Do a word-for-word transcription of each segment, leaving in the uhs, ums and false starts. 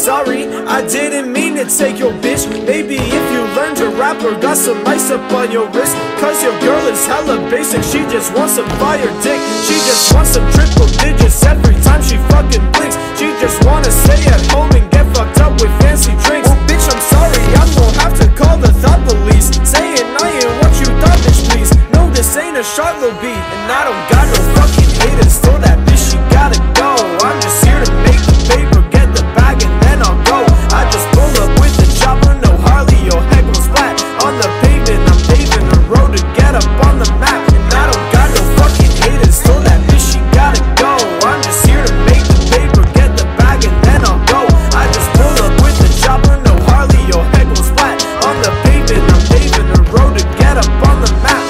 Sorry, I didn't mean to take your bitch. Maybe if you learned to rap or got some ice up on your wrist. Cause your girl is hella basic, she just wants some fire dick. She just wants some triple digits every time she fucking blinks. She just wanna stay at home and get fucked up with fancy drinks. Well bitch, I'm sorry, I'm gonna have to call the thought police, saying I ain't what you thought, bitch, please. No, this ain't a Charlotte beat, and I don't got no fucking haters. Still that bitch, she gotta go. I'm just here to make the paper, get the bag, and then I'll go. I just pull up with the chopper, no Harley or heck will splat on the pavement. I'm paving the road to get up on the map, and I don't got no fucking haters. Still that bitch, she gotta go. I'm just here to make the paper, get the bag, and then I'll go. I just pull up with the chopper, no Harley or heck will splat on the pavement. I'm paving the road to get up on the map.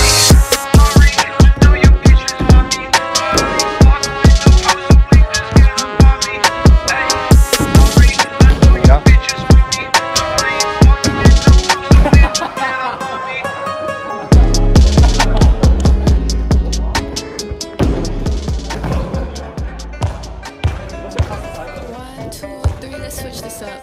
Switch this up.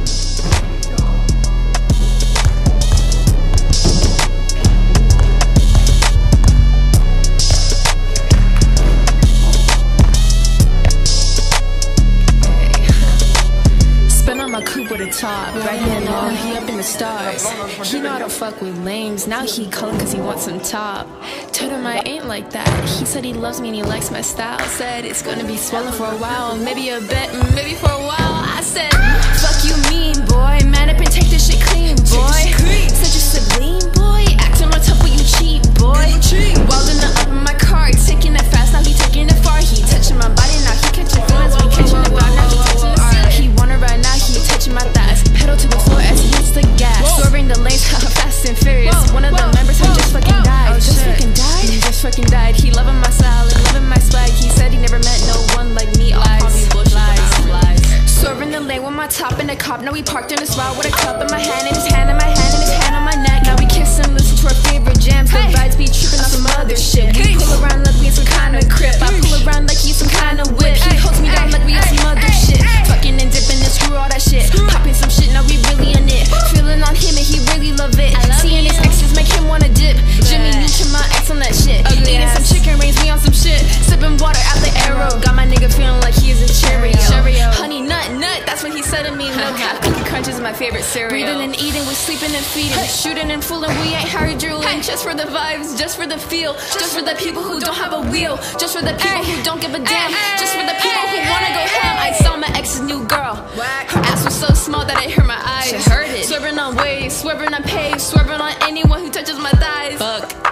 Spin on my coupe with a top, bragging on he up in the stars. He know I don't fuck with lames, now he calling cause he wants some top. Told him I ain't like that, he said he loves me and he likes my style. Said it's gonna be swollen for a while, maybe a bit, maybe for a while. I said, fuck you mean, boy, man up and take this shit clean, boy. Said you sublime, boy, acting on top but you cheat, boy. Welding it up in my car, taking it fast, now he taking it far. He touching my body, now he catching feelings, we catching the vibe, now he touching the seat. He wanna ride, now he touching my thighs, pedal to the floor as he hits the gas. Swerving the lanes, fast and furious. One of the members had just fucking died, just fucking died, he just fucking died. He loving my style and loving my swag. He said he never met no one like me. Lies, lies, lies. Swerving the lane with my top in the cop. Now we parked in a spot with a cup in my hand, and his hand in my hand, and his hand on my neck. Now we kiss and listen to our favorite jams. The vibes be tripping on some other shit. We pull around like we in some kind of crib. I pull around like he's some kind of whip. He holds me down like we in some other shit. Fucking and dipping and screw all that shit. Popping some shit, now we really in it. Feeling on him and he really love it. Seeing his exes make him wanna dip. Jimmy Neutron my ex on that shit. Eating some chicken rings, we on some shit. Sipping water out the arrow. Got my nigga feeling like he is a Cheerio. Honey nut nut, that's what he said to me. No cap, Cookie Crunch is my favorite cereal. Breathing and eating, we're sleeping and feeding, shooting and fooling. We ain't Harry drooling. Just for the vibes, just for the feel, just for the people who don't have a wheel, just for the people who don't give a damn, just for the people who wanna go ham. I saw my ex's new girl. Her ass was so small that it hurt my eyes. Swerving on waves, swerving on paves, swerving on anyone who touches my thighs. Fuck.